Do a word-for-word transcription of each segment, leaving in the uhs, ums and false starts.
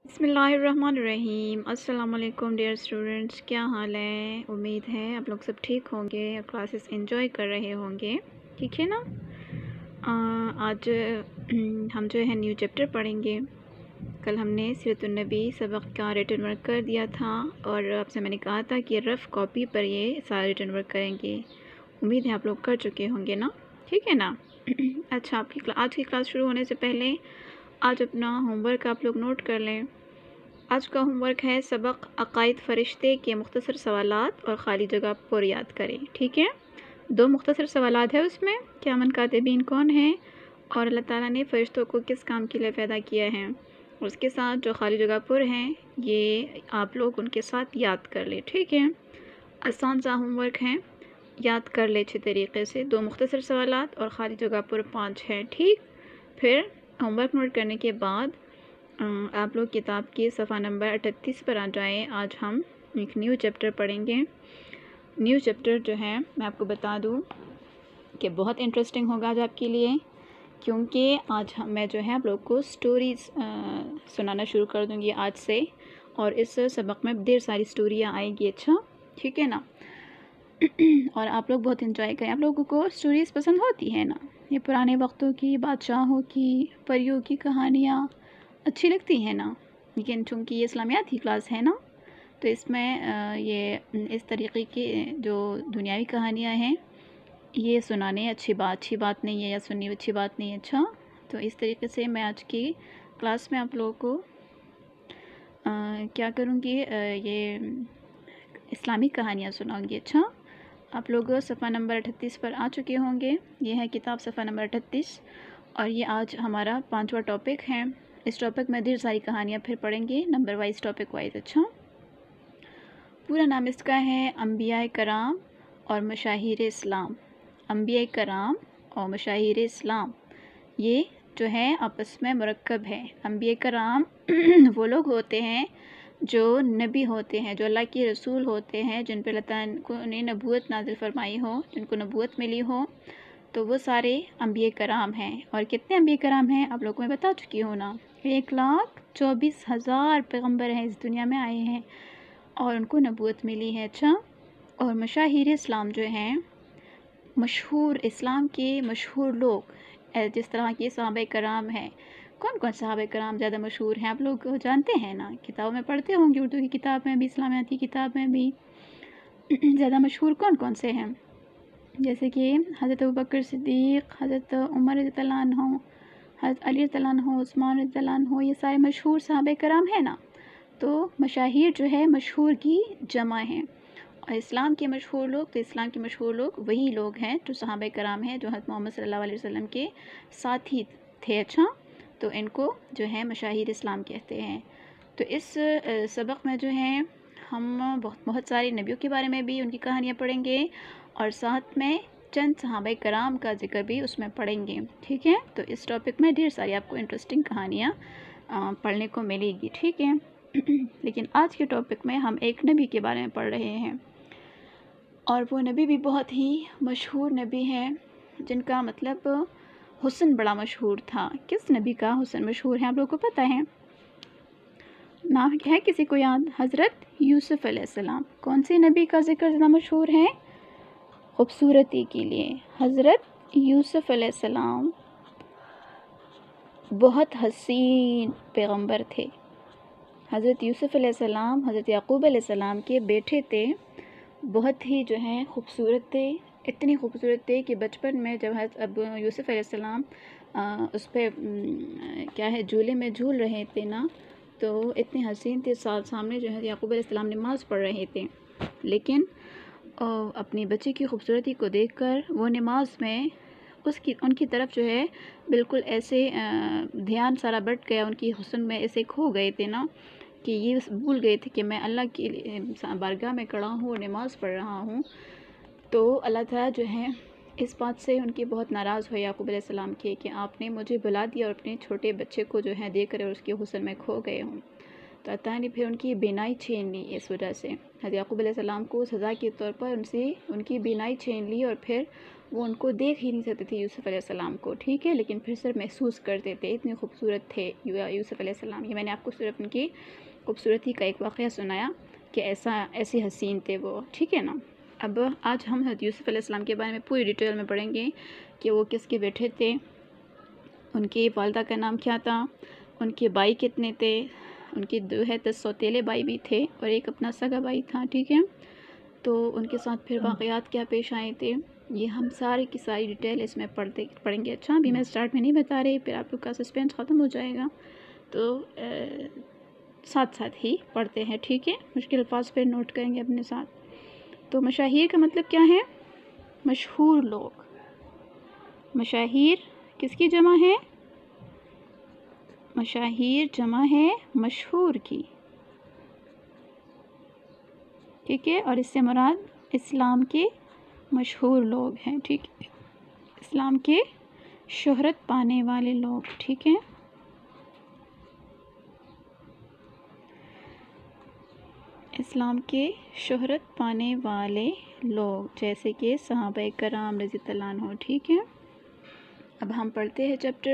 بسم اللہ الرحمن الرحیم۔ السلام علیکم ڈیئر اسٹوڈنٹس، کیا حال ہے؟ امید ہے آپ لوگ سب ٹھیک ہوں گے اور کلاسز انجوائے کر رہے ہوں گے، ٹھیک ہے نا؟ آج ہم جو ہے نیو چیپٹر پڑھیں گے۔ کل ہم نے سیرت النبی سبق کا ریٹن ورک کر دیا تھا اور آپ سے میں نے کہا تھا کہ رف کاپی پر یہ سارا ریٹن ورک کریں گے۔ امید ہے آپ لوگ کر چکے ہوں گے نا، ٹھیک ہے نا؟ اچھا، آپ کی آج کی کلاس شروع ہونے سے پہلے آج اپنا ہوم ورک آپ لوگ نوٹ کر لیں۔ آج کا ہوم ورک ہے سبق عقائد فرشتے کے مختصر سوالات اور خالی جگہ پر یاد کریں، ٹھیک ہے؟ دو مختصر سوالات ہیں اس میں، قیامت کاتبین کون ہیں اور اللہ تعالیٰ نے فرشتوں کو کس کام کے لیے پیدا کیا ہے، اور اس کے ساتھ جو خالی جگہ پر ہیں یہ آپ لوگ ان کے ساتھ یاد کر لیں، ٹھیک ہے؟ آسان سا ہوم ورک ہے، یاد کر لیں اچھے طریقے سے۔ دو مختصر سوالات اور خالی جگہ پر پانچ ہے، ٹھیک؟ پھر ہوم ورک نوٹ کرنے کے بعد آپ لوگ کتاب کی صفحہ نمبر اٹھتیس پر آ جائیں۔ آج ہم ایک نیو چیپٹر پڑھیں گے۔ نیو چیپٹر جو ہے میں آپ کو بتا دوں کہ بہت انٹرسٹنگ ہوگا آج آپ کے لیے، کیونکہ آج میں جو ہے آپ لوگ کو سٹوریز سنانا شروع کر دوں گی آج سے، اور اس سبق میں ڈھیر ساری سٹوریاں آئیں گی، اچھا ٹھیک ہے نا؟ اور آپ لوگ بہت انجوائے کریں۔ آپ لوگوں کو سٹوریز پسند ہوتی ہے نا؟ یہ پرانے وقتوں کی، بادشاہوں کی، پریوں کی کہانیاں اچھی لگتی ہیں نا؟ لیکن چونکہ یہ اسلامیات کی کلاس ہے نا، تو اس میں یہ اس طریقے کی جو دنیاوی کہانیاں ہیں یہ سنانے اچھی بات اچھی بات نہیں ہے، یا سننی اچھی بات نہیں ہے، اچھا؟ تو اس طریقے سے میں آج کی کلاس میں آپ لوگوں کو کیا کروں گی، یہ اسلامی کہانیاں سناؤں گی، اچھا؟ آپ لوگ صفحہ نمبر اٹھتیس پر آ چکے ہوں گے۔ یہ ہے کتاب صفحہ نمبر اٹھتیس، اور یہ آج ہمارا پانچواں ٹاپک ہے۔ اس ٹاپک میں ڈھیر ساری کہانیاں پھر پڑھیں گے، نمبر وائز، ٹاپک وائز، اچھا؟ پورا نام اس کا ہے انبیاء کرام اور مشاہیر اسلام۔ انبیاء کرام اور مشاہیر اسلام یہ جو ہے آپس میں مرکب ہے۔ انبیاء کرام وہ لوگ ہوتے ہیں جو نبی ہوتے ہیں، جو اللہ کے رسول ہوتے ہیں، جن پہ اللہ تعالیٰ نے نبوت نازل فرمائی ہو، جن کو نبوت ملی ہو، تو وہ سارے انبیاء کرام ہیں۔ اور کتنے انبیاء کرام ہیں آپ لوگوں کو میں بتا چکی ہوں نا، ایک لاکھ چوبیس ہزار پیغمبر ہیں اس دنیا میں آئے ہیں اور ان کو نبوت ملی ہے، اچھا؟ اور مشاہیر اسلام جو ہیں، مشہور اسلام کے مشہور لوگ، جس طرح کے صحابہ کرام ہیں۔ کون کون صحابہ کرام زیادہ مشہور ہیں آپ لوگ جانتے ہیں نا، کتابوں میں پڑھتے ہوں گے، اردو کی کتاب میں بھی، اسلامیات کی کتاب میں بھی۔ زیادہ مشہور کون کون سے ہیں؟ جیسے کہ حضرت ابوبکر صدیق، حضرت عمر رضی اللہ عنہ، حضرت علی رضی اللہ عنہ، عثمان رضی اللہ عنہ، یہ سارے مشہور صحابہ کرام ہیں نا۔ تو مشاہیر جو ہے مشہور کی جمع ہیں، اور اسلام کے مشہور لوگ، تو اسلام کے مشہور لوگ وہی لوگ ہیں جو صحابہ کرام ہیں، جو حضرت محمد صلی اللہ علیہ وسلم کے ساتھی تھے، اچھا؟ تو ان کو جو ہے مشاہیر اسلام کہتے ہیں۔ تو اس سبق میں جو ہے ہم بہت بہت سارے نبیوں کے بارے میں بھی ان کی کہانیاں پڑھیں گے، اور ساتھ میں چند صحابہ کرام کا ذکر بھی اس میں پڑھیں گے، ٹھیک ہے؟ تو اس ٹاپک میں ڈھیر ساری آپ کو انٹرسٹنگ کہانیاں پڑھنے کو ملے گی، ٹھیک ہے؟ لیکن آج کے ٹاپک میں ہم ایک نبی کے بارے میں پڑھ رہے ہیں، اور وہ نبی بھی بہت ہی مشہور نبی ہے، جن کا مطلب حسن بڑا مشہور تھا۔ کس نبی کا حسن مشہور ہے آپ لوگوں کو پتہ ہے؟ نام ہے کسی کو یاد؟ حضرت یوسف علیہ السلام۔ کون سے نبی کا ذکر زیادہ مشہور ہے خوبصورتی کے لیے؟ حضرت یوسف علیہ السلام بہت حسین پیغمبر تھے۔ حضرت یوسف علیہ السلام حضرت یعقوب علیہ السلام کے بیٹے تھے، بہت ہی جو ہیں خوبصورت تھے، اتنی خوبصورت تھے کہ بچپن میں جب حضرت اب یوسف علیہ السلام اس پہ کیا ہے جھولے میں جھول رہے تھے نا، تو اتنے حسین تھے، سامنے جو ہے یعقوب علیہ السلام نماز پڑھ رہے تھے، لیکن اپنی بچی کی خوبصورتی کو دیکھ کر وہ نماز میں اس کی ان کی طرف جو ہے بالکل ایسے دھیان سارا بٹ گیا، ان کی حسن میں ایسے کھو گئے تھے نا کہ یہ بھول گئے تھے کہ میں اللہ کی بارگاہ میں کھڑا ہوں اور نماز پڑھ رہا ہوں۔ تو اللہ تعالیٰ جو ہے اس بات سے ان کے بہت ناراض ہوئے یعقوب علیہ السلام کے، کہ آپ نے مجھے بلا دیا اور اپنے چھوٹے بچے کو جو ہے دیکھ کر اس کے حسن میں کھو گئے ہوں۔ تو اللہ تعالیٰ نے پھر ان کی بینائی چھین لی، اس وجہ سے حضرت یعقوب علیہ السلام کو سزا کے طور پر ان سے ان کی بینائی چھین لی، اور پھر وہ ان کو دیکھ ہی نہیں سکتے تھے یوسف علیہ السلام کو، ٹھیک ہے، لیکن پھر صرف محسوس کرتے تھے، اتنے خوبصورت تھے یوسف علیہ السلام۔ یہ میں نے آپ کو صرف ان کی خوبصورتی کا ایک واقعہ سنایا کہ ایسا ایسے حسین تھے وہ، ٹھیک ہے نا۔ اب آج ہم حضرت یوسف علیہ السلام کے بارے میں پوری ڈیٹیل میں پڑھیں گے کہ وہ کس کے بیٹے تھے، ان کی والدہ کا نام کیا تھا، ان کے بھائی کتنے تھے، ان کے دو ہے دس سوتیلے بھائی بھی تھے اور ایک اپنا سگا بھائی تھا، ٹھیک ہے۔ تو ان کے ساتھ پھر واقعات کیا پیش آئے تھے، یہ ہم ساری کی ساری ڈیٹیل اس میں پڑھتے پڑھیں گے۔ اچھا ابھی میں اسٹارٹ میں نہیں بتا رہی، پھر آپ لوگ کا سسپینس ختم ہو جائے گا، تو ساتھ ساتھ ہی پڑھتے ہیں، ٹھیک ہے۔ مشکل الفاظ پھر نوٹ کریں گے اپنے ساتھ۔ تو مشاہیر کا مطلب کیا ہے؟ مشہور لوگ۔ مشاہیر کس کی جمع ہے؟ مشاہیر جمع ہے مشہور کی، ٹھیک ہے، اور اس سے مراد اسلام کے مشہور لوگ ہیں، ٹھیک ہے، اسلام کے شہرت پانے والے لوگ، ٹھیک ہے۔ اسلام کے شہرت پانے والے لوگ جیسے کہ صحابہ کرام رضی اللہ عنہ، ٹھیک ہے۔ اب ہم پڑھتے ہیں چیپٹر۔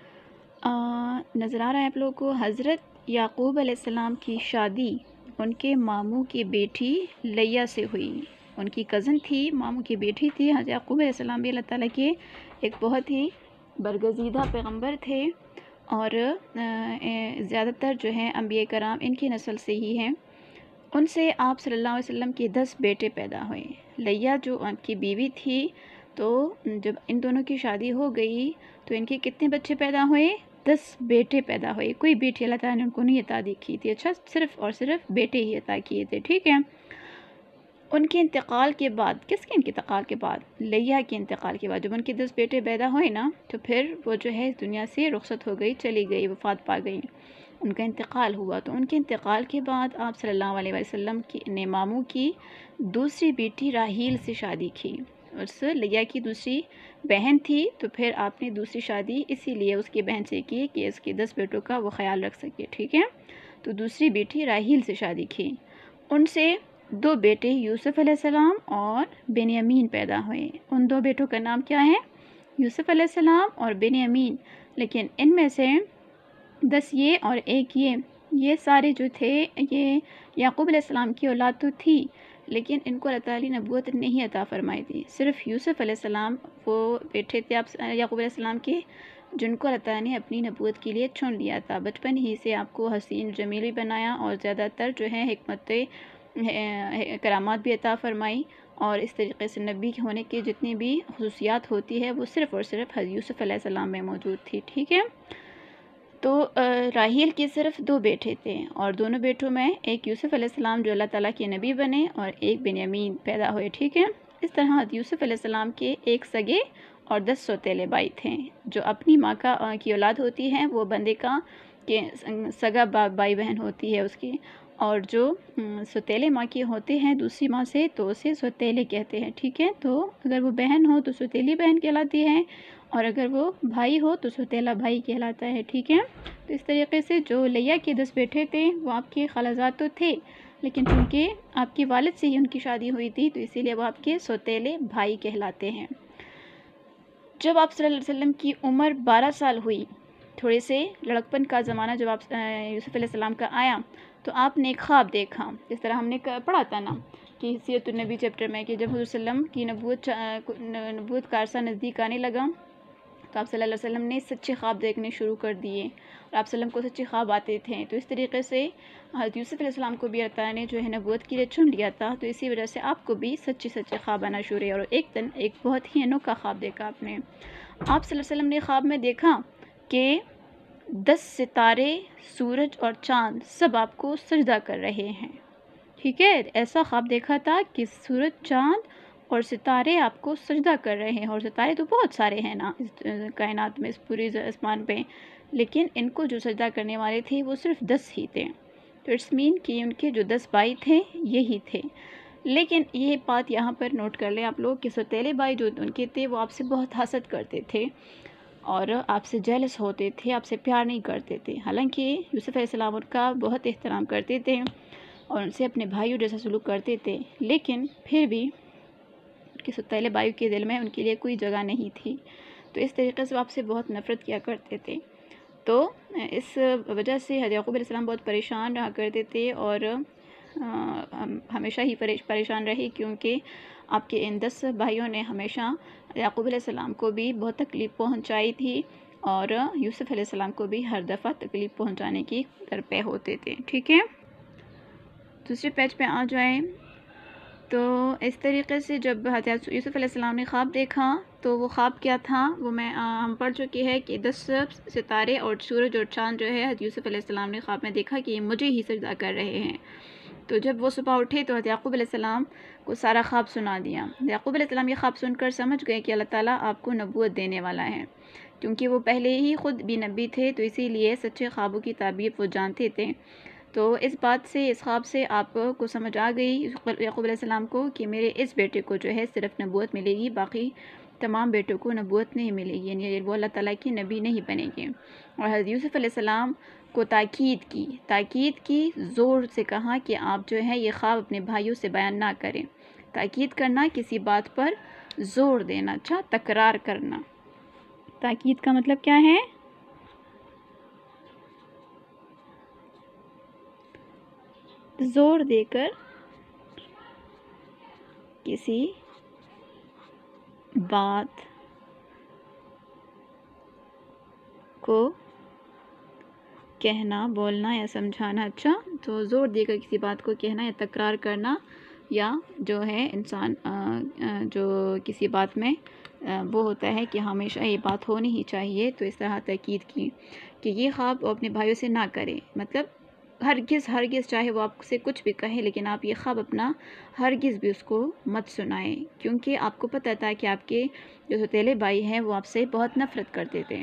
نظر آ رہا ہے آپ لوگوں کو، حضرت یعقوب علیہ السلام کی شادی ان کے ماموں کی بیٹی لیہ سے ہوئی۔ ان کی کزن تھی، ماموں کی بیٹی تھی۔ حضرت یعقوب علیہ السلام بھی اللہ تعالیٰ کے ایک بہت ہی برگزیدہ پیغمبر تھے، اور زیادہ تر جو ہیں انبیاء کرام ان کی نسل سے ہی ہیں۔ ان سے آپ صلی اللہ علیہ وسلم کے دس بیٹے پیدا ہوئے۔ لیہ جو ان کی بیوی تھی، تو جب ان دونوں کی شادی ہو گئی تو ان کے کتنے بچے پیدا ہوئے؟ دس بیٹے پیدا ہوئے۔ کوئی بیٹی اللہ تعالیٰ نے ان کو نہیں عطا کی تھی، اچھا، صرف اور صرف بیٹے ہی عطا کیے تھے، ٹھیک ہے۔ ان کے انتقال کے بعد، کس کے انتقال کے بعد؟ لیہ کے انتقال کے بعد، جب ان کے دس بیٹے پیدا ہوئے نا، تو پھر وہ جو ہے اس دنیا سے رخصت ہو گئی، چلی گئی، وفات پا گئی، ان کا انتقال ہوا۔ تو ان کے انتقال کے بعد آپ صلی اللہ علیہ وسلم کی نے ماموں کی دوسری بیٹی راحیل سے شادی کی۔ اس لیہ کی دوسری بہن تھی، تو پھر آپ نے دوسری شادی اسی لیے اس کی بہن سے کی کہ اس کے دس بیٹوں کا وہ خیال رکھ سکے، ٹھیک ہے۔ تو دوسری بیٹی راحیل سے شادی کی۔ ان سے دو بیٹے یوسف علیہ السلام اور بنیامین پیدا ہوئے۔ ان دو بیٹوں کا نام کیا ہے؟ یوسف علیہ السلام اور بنیامین۔ لیکن ان میں سے دس یہ اور ایک یہ یہ سارے جو تھے یہ یعقوب علیہ السلام کی اولاد تو تھی، لیکن ان کو اللہ تعالیٰ نے نبوت نہیں عطا فرمائی تھی۔ صرف یوسف علیہ السلام وہ بیٹے تھے آپ یعقوب علیہ السلام کے، جن کو اللہ تعالیٰ نے اپنی نبوت کے لیے چن لیا تھا۔ بچپن ہی سے آپ کو حسین جمیل بنایا، اور زیادہ تر جو ہے حکمت کرامات بھی عطا فرمائی، اور اس طریقے سے نبی ہونے کی جتنی بھی خصوصیات ہوتی ہے وہ صرف اور صرف حضرت یوسف علیہ السلام میں موجود تھی، ٹھیک ہے۔ تو راحیل کے صرف دو بیٹے تھے، اور دونوں بیٹوں میں ایک یوسف علیہ السلام جو اللہ تعالیٰ کے نبی بنے، اور ایک بنیامین پیدا ہوئے، ٹھیک ہے۔ اس طرح یوسف علیہ السلام کے ایک سگے اور دس سوتیلے بھائی تھے۔ جو اپنی ماں کا کی اولاد ہوتی ہے وہ بندے کا کہ سگا بھائی بہن ہوتی ہے اس کی، اور جو سوتیلے ماں کے ہوتے ہیں دوسری ماں سے تو اسے سوتیلے کہتے ہیں، ٹھیک ہے۔ تو اگر وہ بہن ہو تو سوتیلی بہن کہلاتی ہے، اور اگر وہ بھائی ہو تو سوتیلا بھائی کہلاتا ہے، ٹھیک ہے۔ تو اس طریقے سے جو لیہ کے دس بیٹے تھے وہ آپ کے خالازاد تو تھے، لیکن چونکہ آپ کے والد سے ہی ان کی شادی ہوئی تھی تو اسی لیے وہ آپ کے سوتیلے بھائی کہلاتے ہیں۔ جب آپ صلی اللہ علیہ وسلم کی عمر بارہ سال ہوئی، تھوڑے سے لڑکپن کا زمانہ جب آپ یوسف علیہ السلام کا آیا، تو آپ نے ایک خواب دیکھا، جس طرح ہم نے پڑھا تھا نا کہ سیرت النبی چیپٹر میں، کہ جب حضور صلی اللہ علیہ وسلم کی نبوت نبوت کا عرصہ نزدیک آنے لگا تو آپ صلی اللہ علیہ وسلم نے سچے خواب دیکھنے شروع کر دیے، اور آپ صلی اللہ علیہ وسلم کو سچے خواب آتے تھے۔ تو اس طریقے سے حضرت یوسف علیہ السلام کو بھی اللہ تعالیٰ نے جو ہے نبوت کے لیے چن لیا تھا، تو اسی وجہ سے آپ کو بھی سچے سچے خواب آنا شروع ہوئے، اور ایک دن ایک بہت ہی انوکھا خواب دیکھا آپ نے۔ آپ صلی اللہ علیہ وسلم نے خواب میں دیکھا کہ دس ستارے، سورج اور چاند سب آپ کو سجدہ کر رہے ہیں، ٹھیک ہے۔ ایسا خواب دیکھا تھا کہ سورج، چاند اور ستارے آپ کو سجدہ کر رہے ہیں، اور ستارے تو بہت سارے ہیں نا اس کائنات میں، اس پوری آسمان پہ، لیکن ان کو جو سجدہ کرنے والے تھے وہ صرف دس ہی تھے۔ تو اٹس مین کہ ان کے جو دس بھائی تھے یہی تھے۔ لیکن یہ بات یہاں پر نوٹ کر لیں آپ لوگ کہ سوتیلے بھائی جو ان کے تھے وہ آپ سے بہت حسد کرتے تھے، اور آپ سے جیلس ہوتے تھے، آپ سے پیار نہیں کرتے تھے۔ حالانکہ یوسف علیہ السلام ان کا بہت احترام کرتے تھے اور ان سے اپنے بھائیوں جیسا سلوک کرتے تھے، لیکن پھر بھی کے ستیلے بھائیوں کے دل میں ان کے لیے کوئی جگہ نہیں تھی، تو اس طریقے سے وہ آپ سے بہت نفرت کیا کرتے تھے۔ تو اس وجہ سے حضرت یعقوب علیہ السلام بہت پریشان رہا کرتے تھے، اور ہمیشہ ہی پریشان رہے، کیونکہ آپ کے ان دس بھائیوں نے ہمیشہ یعقوب علیہ السلام کو بھی بہت تکلیف پہنچائی تھی، اور یوسف علیہ السلام کو بھی ہر دفعہ تکلیف پہنچانے کی درپے ہوتے تھے۔ ٹھیک ہے، دوسرے پیج پہ آ جائیں تو اس طریقے سے جب حضرت یوسف علیہ السلام نے خواب دیکھا تو وہ خواب کیا تھا وہ میں ہم پڑھ چکے ہیں کہ دس ستارے اور سورج اور چاند جو ہے حضرت یوسف علیہ السلام نے خواب میں دیکھا کہ یہ مجھے ہی سجدہ کر رہے ہیں۔ تو جب وہ صبح اٹھے تو حضرت یعقوب علیہ السلام کو سارا خواب سنا دیا۔ یعقوب علیہ السلام یہ خواب سن کر سمجھ گئے کہ اللہ تعالیٰ آپ کو نبوت دینے والا ہے، کیونکہ وہ پہلے ہی خود بھی نبی تھے، تو اسی لیے سچے خوابوں کی تعبیر وہ جانتے تھے۔ تو اس بات سے، اس خواب سے آپ کو سمجھ آ گئی یعقوب علیہ السلام کو کہ میرے اس بیٹے کو جو ہے صرف نبوت ملے گی، باقی تمام بیٹوں کو نبوت نہیں ملے گی، یعنی وہ اللہ تعالیٰ کی نبی نہیں بنے گے۔ اور حضرت یوسف علیہ السلام کو تاکید کی تاکید کی زور سے کہا کہ آپ جو ہے یہ خواب اپنے بھائیوں سے بیان نہ کریں۔ تاکید کرنا، کسی بات پر زور دینا، اچھا تکرار کرنا۔ تاکید کا مطلب کیا ہے؟ زور دے کر کسی بات کو کہنا، بولنا یا سمجھانا۔ اچھا، تو زور دے کر کسی بات کو کہنا یا تکرار کرنا، یا جو ہے انسان جو کسی بات میں وہ ہوتا ہے کہ ہمیشہ یہ بات ہونی ہی چاہیے، تو اس طرح تاکید کی کہ یہ خواب وہ اپنے بھائیوں سے نہ کرے، مطلب ہرگز ہرگز چاہے وہ آپ سے کچھ بھی کہے لیکن آپ یہ خواب اپنا ہرگز بھی اس کو مت سنائیں، کیونکہ آپ کو پتہ تھا کہ آپ کے جو ستیلے بھائی ہیں وہ آپ سے بہت نفرت کرتے تھے۔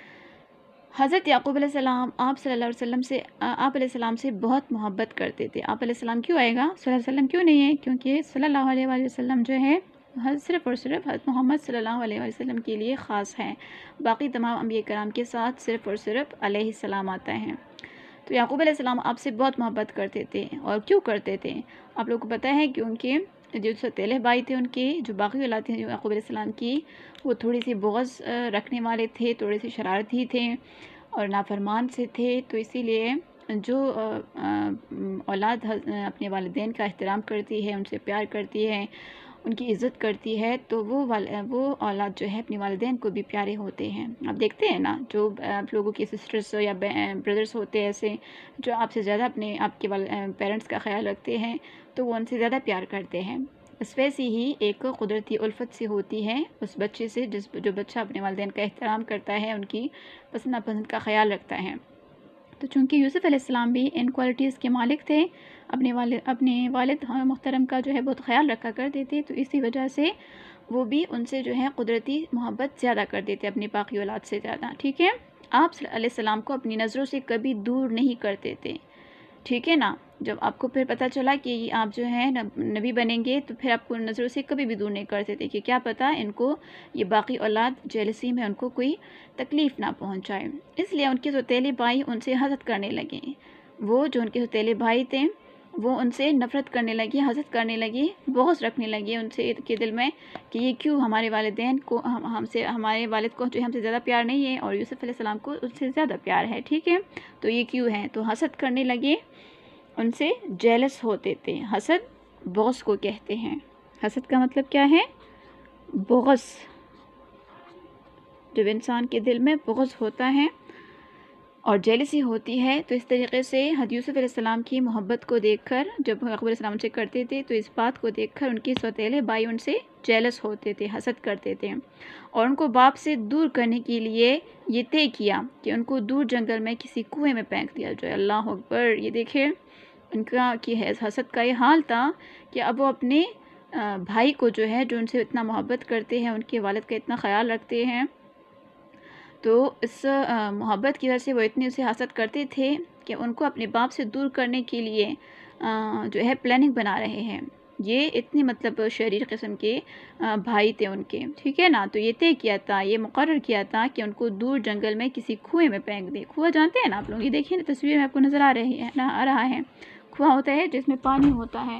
حضرت یعقوب علیہ السلام آپ صلی اللہ علیہ وسلم سے آپ علیہ السلام سے بہت محبت کرتے تھے۔ آپ علیہ السلام کیوں آئے گا؟ صلی اللہ علیہ وسلم کیوں نہیں ہے؟ کیونکہ صلی اللہ علیہ وآلہ وسلم جو ہے صرف اور صرف حضرت محمد صلی اللہ علیہ وآلہ وسلم کے لیے خاص ہے، باقی تمام انبیاء کرام کے ساتھ صرف اور صرف علیہ السلام آتا ہے۔ تو یعقوب علیہ السلام آپ سے بہت محبت کرتے تھے، اور کیوں کرتے تھے آپ لوگوں کو پتہ ہے، کیونکہ جو ستیلے بھائی تھے ان کے، جو باقی اولاد تھے جو یعقوب علیہ السلام کی، وہ تھوڑی سی بغض رکھنے والے تھے، تھوڑے سی شرارتی تھے اور نافرمان سے تھے، تو اسی لیے جو اولاد اپنے والدین کا احترام کرتی ہے، ان سے پیار کرتی ہے، ان کی عزت کرتی ہے، تو وہ وہ اولاد جو ہے اپنے والدین کو بھی پیارے ہوتے ہیں۔ آپ دیکھتے ہیں نا، جو آپ لوگوں کی سسٹرس یا بردرس ہوتے ہیں ایسے جو آپ سے زیادہ اپنے آپ کے پیرنٹس کا خیال رکھتے ہیں، تو وہ ان سے زیادہ پیار کرتے ہیں۔ اس ویسے ہی ایک قدرتی الفت سے ہوتی ہے اس بچے سے، جس جو بچہ اپنے والدین کا احترام کرتا ہے، ان کی پسند ناپسند کا خیال رکھتا ہے۔ تو چونکہ یوسف علیہ السلام بھی ان کوالٹیز کے مالک تھے، اپنے والد اپنے والد محترم کا جو ہے بہت خیال رکھا کرتے تھے، تو اسی وجہ سے وہ بھی ان سے جو ہے قدرتی محبت زیادہ کرتے تھے، اپنی باقی اولاد سے زیادہ۔ ٹھیک ہے، آپ علیہ السلام کو اپنی نظروں سے کبھی دور نہیں کرتے تھے، ٹھیک ہے نا۔ جب آپ کو پھر پتہ چلا کہ آپ جو ہے نبی بنیں گے، تو پھر آپ کو نظروں سے کبھی بھی دور نہیں کرتے تھے کہ کیا پتہ ان کو یہ باقی اولاد جیلسی میں ان کو کوئی تکلیف نہ پہنچائے۔ اس لیے ان کے ستیلے بھائی ان سے حسد کرنے لگے، وہ جو ان کے ستیلے بھائی تھے وہ ان سے نفرت کرنے لگی، حسد کرنے لگی، بغض رکھنے لگی ان سے کے دل میں کہ یہ کیوں ہمارے والدین کو ہم سے ہمارے والد کو جو ہم سے زیادہ پیار نہیں ہے، اور یوسف علیہ السلام کو ان سے زیادہ پیار ہے، ٹھیک ہے، تو یہ کیوں ہے، تو حسد کرنے لگے، ان سے جیلس ہوتے تھے۔ حسد بغض کو کہتے ہیں۔ حسد کا مطلب کیا ہے؟ بغض۔ جب انسان کے دل میں بغض ہوتا ہے اور جیلسی ہوتی ہے، تو اس طریقے سے حضرت یوسف علیہ السلام کی محبت کو دیکھ کر جب یعقوب علیہ السلام سے کرتے تھے، تو اس بات کو دیکھ کر ان کے سوتیلے بھائی ان سے جیلس ہوتے تھے، حسد کرتے تھے، اور ان کو باپ سے دور کرنے کے لیے یہ طے کیا کہ ان کو دور جنگل میں کسی کنویں میں پھینک دیا جائے۔ اللہ اکبر! یہ دیکھیں ان کا کہ حسد کا یہ حال تھا کہ اب وہ اپنے بھائی کو جو ہے جو ان سے اتنا محبت کرتے ہیں، ان کے والد کا اتنا خیال رکھتے ہیں، تو اس محبت کی وجہ سے وہ اتنے اسے حسد کرتے تھے کہ ان کو اپنے باپ سے دور کرنے کے لیے جو ہے پلاننگ بنا رہے ہیں۔ یہ اتنی مطلب شریر قسم کے بھائی تھے ان کے، ٹھیک ہے نا۔ تو یہ طے کیا تھا، یہ مقرر کیا تھا کہ ان کو دور جنگل میں کسی کنویں میں پھینک دے۔ کنواں جانتے ہیں نا آپ لوگ، یہ دیکھیں نا تصویر میں آپ کو نظر آ رہی ہے آ رہا ہے کنواں ہوتا ہے جس میں پانی ہوتا ہے،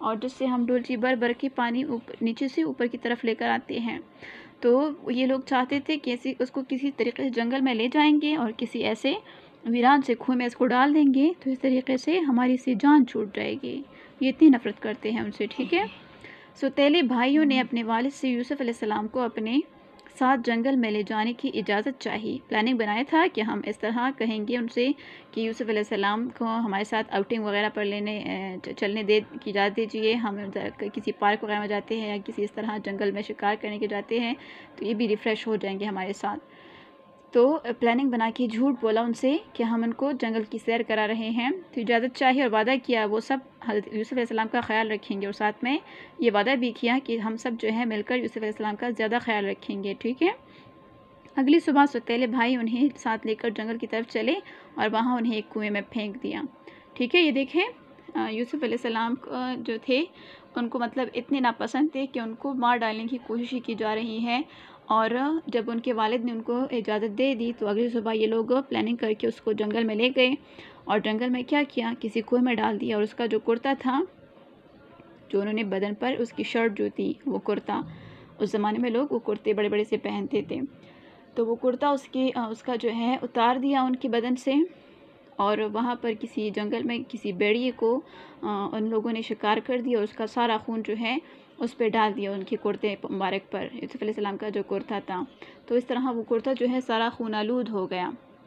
اور جس سے ہم ڈولچی بھر بھر کے پانی اوپر نیچے سے اوپر کی طرف لے کر آتے ہیں۔ تو یہ لوگ چاہتے تھے کہ اس کو کسی طریقے سے جنگل میں لے جائیں گے اور کسی ایسے ویران سے کنویں میں اس کو ڈال دیں گے، تو اس طریقے سے ہماری سے جان چھوٹ جائے گی۔ یہ اتنی نفرت کرتے ہیں ان سے، ٹھیک ہے۔ سوتیلے بھائیوں نے اپنے والد سے یوسف علیہ السلام کو اپنے ساتھ جنگل میں لے جانے کی اجازت چاہی۔ پلاننگ بنایا تھا کہ ہم اس طرح کہیں گے ان سے کہ یوسف علیہ السلام کو ہمارے ساتھ آؤٹنگ وغیرہ پر لینے چلنے دے کی اجازت دیجیے، ہم کسی پارک وغیرہ میں جاتے ہیں یا کسی اس طرح جنگل میں شکار کرنے کے جاتے ہیں تو یہ بھی ریفریش ہو جائیں گے ہمارے ساتھ۔ تو پلاننگ بنا کے جھوٹ بولا ان سے کہ ہم ان کو جنگل کی سیر کرا رہے ہیں، تو اجازت چاہی اور وعدہ کیا وہ سب حضرت یوسف علیہ السلام کا خیال رکھیں گے، اور ساتھ میں یہ وعدہ بھی کیا کہ ہم سب جو ہے مل کر یوسف علیہ السلام کا زیادہ خیال رکھیں گے، ٹھیک ہے۔ اگلی صبح سوتیلے بھائی انہیں ساتھ لے کر جنگل کی طرف چلے اور وہاں انہیں ایک کنویں میں پھینک دیا، ٹھیک ہے۔ یہ دیکھیں یوسف علیہ السلام جو تھے ان کو مطلب اتنے ناپسند تھے کہ ان کو مار ڈالنے کی کوشش کی جا رہی ہے، اور جب ان کے والد نے ان کو اجازت دے دی تو اگلی صبح یہ لوگ پلاننگ کر کے اس کو جنگل میں لے گئے اور جنگل میں کیا کیا، کسی کنویں میں ڈال دیا، اور اس کا جو کرتا تھا جو انہوں نے بدن پر اس کی شرٹ جو تھی وہ کرتا، اس زمانے میں لوگ وہ کرتے بڑے بڑے سے پہنتے تھے، تو وہ کرتا اس کی اس کا جو ہے اتار دیا ان کے بدن سے، اور وہاں پر کسی جنگل میں کسی بیڑیے کو ان لوگوں نے شکار کر دیا اور اس کا سارا خون جو ہے اس پہ ڈال دیا ان کے کرتے مبارک پر، یوسف علیہ السلام کا جو کرتا تھا، تو اس طرح وہ کرتا جو ہے سارا خون آلود ہو گیا۔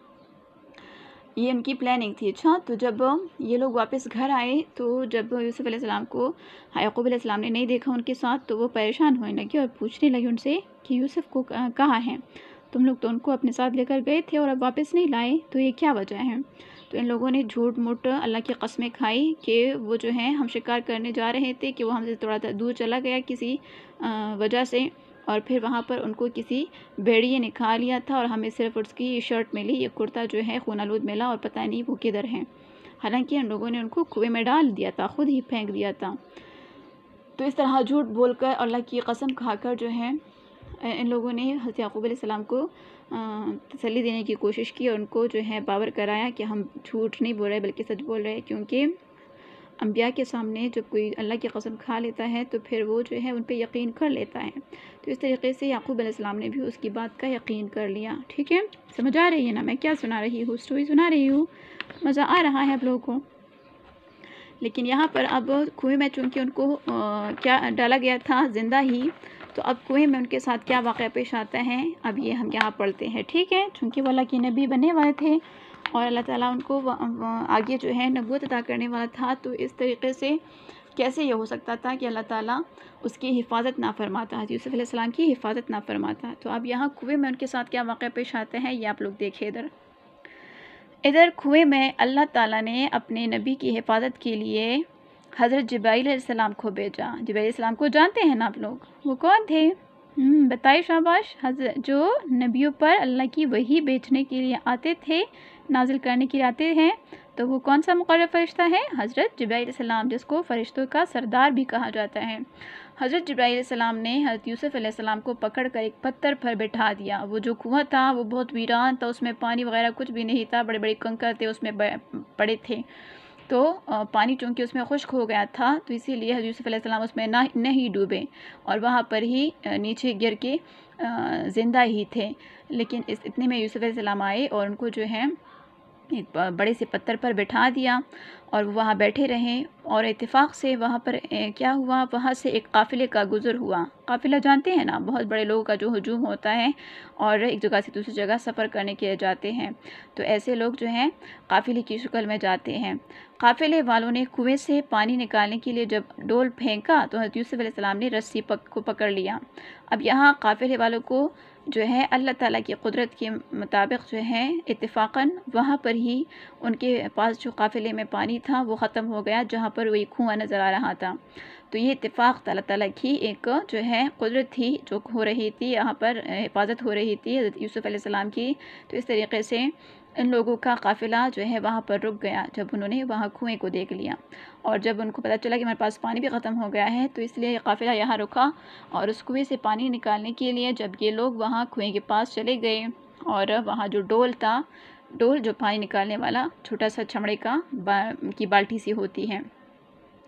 یہ ان کی پلاننگ تھی۔ اچھا، تو جب یہ لوگ واپس گھر آئے تو جب یوسف علیہ السلام کو یعقوب علیہ السلام نے نہیں دیکھا ان کے ساتھ تو وہ پریشان ہونے لگے اور پوچھنے لگے ان سے کہ یوسف کو کہاں ہیں؟ تم لوگ تو ان کو اپنے ساتھ لے کر گئے تھے اور اب واپس نہیں لائے، تو یہ کیا وجہ ہے؟ تو ان لوگوں نے جھوٹ موٹ اللہ کی قسمیں کھائی کہ وہ جو ہیں ہم شکار کرنے جا رہے تھے کہ وہ ہم سے تھوڑا دور چلا گیا کسی وجہ سے، اور پھر وہاں پر ان کو کسی بیڑیے نے کھا لیا تھا اور ہمیں صرف اس کی شرٹ ملی، یہ کرتا جو ہے خون آلود ملا اور پتہ نہیں وہ کدھر ہیں، حالانکہ ان لوگوں نے ان کو کنویں میں ڈال دیا تھا، خود ہی پھینک دیا تھا۔ تو اس طرح جھوٹ بول کر اللہ کی قسم کھا کر جو ہے ان لوگوں نے حضرت یعقوب علیہ السلام کو تسلی دینے کی کوشش کی اور ان کو جو ہے باور کرایا کہ ہم جھوٹ نہیں بول رہے بلکہ سچ بول رہے، کیونکہ انبیاء کے سامنے جب کوئی اللہ کی قسم کھا لیتا ہے تو پھر وہ جو ہے ان پہ یقین کر لیتا ہے، تو اس طریقے سے یعقوب علیہ السلام نے بھی اس کی بات کا یقین کر لیا، ٹھیک ہے۔ سمجھ آ رہی ہے نا میں کیا سنا رہی ہوں؟ اسٹوری سنا رہی ہوں، مزہ آ رہا ہے آپ لوگوں کو؟ لیکن یہاں پر اب کنویں میں چونکہ ان کو کیا ڈالا گیا تھا زندہ ہی، تو اب کنویں میں ان کے ساتھ کیا واقعہ پیش آتا ہے اب یہ ہم یہاں پڑھتے ہیں، ٹھیک ہے۔ چونکہ وہ اللہ کے نبی بننے والے تھے اور اللہ تعالیٰ ان کو آگے جو ہے نبوت عطا کرنے والا تھا، تو اس طریقے سے کیسے یہ ہو سکتا تھا کہ اللہ تعالیٰ اس کی حفاظت نہ فرماتا، یوسف علیہ السلام کی حفاظت نہ فرماتا۔ تو اب یہاں کنویں میں ان کے ساتھ کیا واقعہ پیش آتا ہے یہ آپ لوگ دیکھیں۔ ادھر ادھر کنویں میں اللہ تعالیٰ نے اپنے نبی کی حفاظت کے لیے حضرت جبرائیل علیہ السلام کو بھیجا۔ جبرائیل علیہ السلام کو جانتے ہیں نا آپ لوگ، وہ کون تھے؟ ہم بتائے شاباش، حضرت جو نبیوں پر اللہ کی وحی بیچنے کے لیے آتے تھے، نازل کرنے کے لیے آتے ہیں، تو وہ کون سا مقرر فرشتہ ہے؟ حضرت جبرائیل علیہ السلام، جس کو فرشتوں کا سردار بھی کہا جاتا ہے۔ حضرت جبرائیل علیہ السلام نے حضرت یوسف علیہ السلام کو پکڑ کر ایک پتھر پر بٹھا دیا۔ وہ جو کنواں تھا وہ بہت ویران تھا، اس میں پانی وغیرہ کچھ بھی نہیں تھا، بڑے بڑے کنکر تھے اس میں پڑے تھے، تو پانی چونکہ اس میں خشک ہو گیا تھا تو اسی لیے حضرت یوسف علیہ السلام اس میں نہ نہیں ڈوبے اور وہاں پر ہی نیچے گر کے زندہ ہی تھے۔ لیکن اس اتنے میں یوسف علیہ السلام آئے اور ان کو جو ہے ایک بڑے سے پتھر پر بٹھا دیا اور وہاں بیٹھے رہیں، اور اتفاق سے وہاں پر کیا ہوا، وہاں سے ایک قافلے کا گزر ہوا۔ قافلہ جانتے ہیں نا، بہت بڑے لوگوں کا جو ہجوم ہوتا ہے اور ایک جگہ سے دوسری جگہ سفر کرنے کے لیے جاتے ہیں، تو ایسے لوگ جو ہیں قافلے کی شکل میں جاتے ہیں۔ قافلے والوں نے کنویں سے پانی نکالنے کے لیے جب ڈول پھینکا تو حضرت یوسف علیہ السلام نے رسی کو پکڑ لیا۔ اب یہاں قافلے والوں کو جو ہے اللہ تعالیٰ کی قدرت کے مطابق جو ہے اتفاقاً وہاں پر ہی ان کے پاس جو قافلے میں پانی تھا وہ ختم ہو گیا جہاں پر وہ ایک کنواں نظر آ رہا تھا۔ تو یہ اتفاق اللہ تعالیٰ کی ایک جو ہے قدرت تھی جو ہو رہی تھی، یہاں پر حفاظت ہو رہی تھی حضرت یوسف علیہ السلام کی۔ تو اس طریقے سے ان لوگوں کا قافلہ جو ہے وہاں پر رک گیا جب انہوں نے وہاں کنویں کو دیکھ لیا، اور جب ان کو پتہ چلا کہ ہمارے پاس پانی بھی ختم ہو گیا ہے تو اس لیے یہ قافلہ یہاں رکا، اور اس کنویں سے پانی نکالنے کے لیے جب یہ لوگ وہاں کنویں کے پاس چلے گئے اور وہاں جو ڈول تھا، ڈول جو پانی نکالنے والا چھوٹا سا چمڑے کا با کی بالٹی سی ہوتی ہے،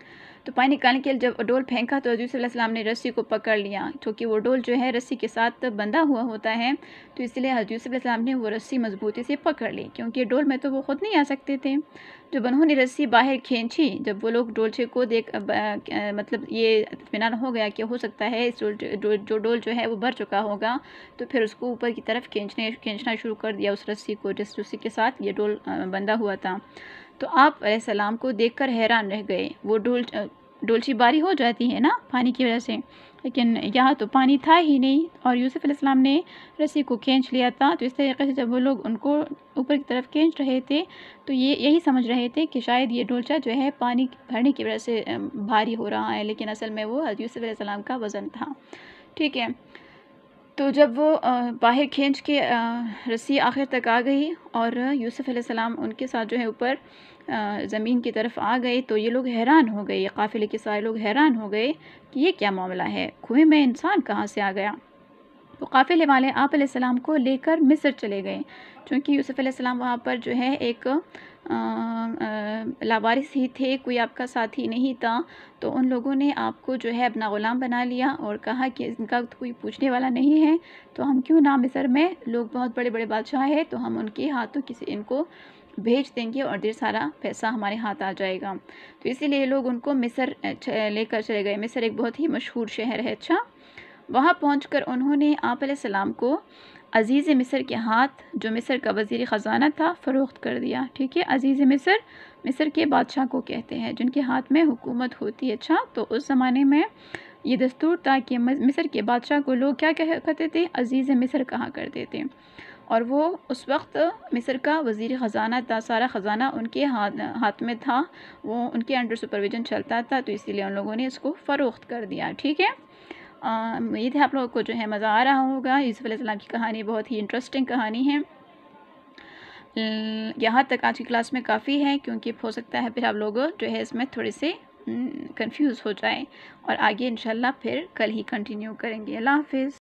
تو پانی نکالنے کے لیے جب ڈول پھینکا تو حضرت یوسف علیہ السلام نے رسی کو پکڑ لیا، کیونکہ وہ ڈول جو ہے رسی کے ساتھ بندھا ہوا ہوتا ہے، تو اس لیے حضرت یوسف علیہ السلام نے وہ رسی مضبوطی سے پکڑ لی، کیونکہ ڈول میں تو وہ خود نہیں آ سکتے تھے۔ جب انہوں نے رسی باہر کھینچی، جب وہ لوگ ڈولچے کو دیکھ مطلب یہ اطمینان ہو گیا کہ ہو سکتا ہے اس جو ڈول جو ہے وہ بھر چکا ہوگا، تو پھر اس کو اوپر کی طرف کھینچنے کھینچنا شروع کر دیا اس رسی کو جس رسی کے ساتھ یہ ڈول بندھا ہوا تھا۔ تو آپ علیہ السلام کو دیکھ کر حیران رہ گئے، وہ ڈول ڈولچی باری ہو جاتی ہے نا پانی کی وجہ سے، لیکن یہاں تو پانی تھا ہی نہیں اور یوسف علیہ السلام نے رسی کو کھینچ لیا تھا۔ تو اس طریقے سے جب وہ لوگ ان کو اوپر کی طرف کھینچ رہے تھے تو یہ یہی سمجھ رہے تھے کہ شاید یہ ڈولچا جو ہے پانی بھرنے کی وجہ سے بھاری ہو رہا ہے، لیکن اصل میں وہ حضرت یوسف علیہ السلام کا وزن تھا، ٹھیک ہے۔ تو جب وہ باہر کھینچ کے رسی آخر تک آ گئی اور یوسف علیہ السلام ان کے ساتھ جو ہے اوپر زمین کی طرف آ گئے، تو یہ لوگ حیران ہو گئے، قافلے کے سارے لوگ حیران ہو گئے کہ یہ کیا معاملہ ہے، کنویں میں انسان کہاں سے آ گیا۔ تو قافلے والے آپ علیہ السلام کو لے کر مصر چلے گئے، چونکہ یوسف علیہ السلام وہاں پر جو ہے ایک لاوارث ہی تھے، کوئی آپ کا ساتھی نہیں تھا، تو ان لوگوں نے آپ کو جو ہے اپنا غلام بنا لیا اور کہا کہ ان کا کوئی پوچھنے والا نہیں ہے، تو ہم کیوں نہ مصر میں لوگ بہت بڑے بڑے بادشاہ ہیں تو ہم ان کے ہاتھوں کسی ان کو بھیج دیں گے اور ڈھیر سارا پیسہ ہمارے ہاتھ آ جائے گا۔ تو اسی لیے لوگ ان کو مصر لے کر چلے گئے۔ مصر ایک بہت ہی مشہور شہر ہے، اچھا۔ وہاں پہنچ کر انہوں نے آپ علیہ السلام کو عزیز مصر کے ہاتھ، جو مصر کا وزیر خزانہ تھا، فروخت کر دیا، ٹھیک ہے۔ عزیز مصر مصر کے بادشاہ کو کہتے ہیں جن کے ہاتھ میں حکومت ہوتی ہے، اچھا۔ تو اس زمانے میں یہ دستور تھا کہ مصر کے بادشاہ کو لوگ کیا کہتے تھے، عزیز مصر کہا کرتے تھے، اور وہ اس وقت مصر کا وزیر خزانہ تھا، سارا خزانہ ان کے ہاتھ میں تھا، وہ ان کے انڈر سپرویژن چلتا تھا، تو اسی لیے ان لوگوں نے اس کو فروخت کر دیا، ٹھیک ہے۔ امید ہے آپ لوگوں کو جو ہے مزہ آ رہا ہوگا۔ یوسف علیہ السلام کی کہانی بہت ہی انٹرسٹنگ کہانی ہے۔ یہاں تک آج کی کلاس میں کافی ہے، کیونکہ ہو سکتا ہے پھر آپ لوگ جو ہے اس میں تھوڑے سے کنفیوز ہو جائیں، اور آگے انشاءاللہ پھر کل ہی کنٹینیو کریں گے۔ اللہ حافظ۔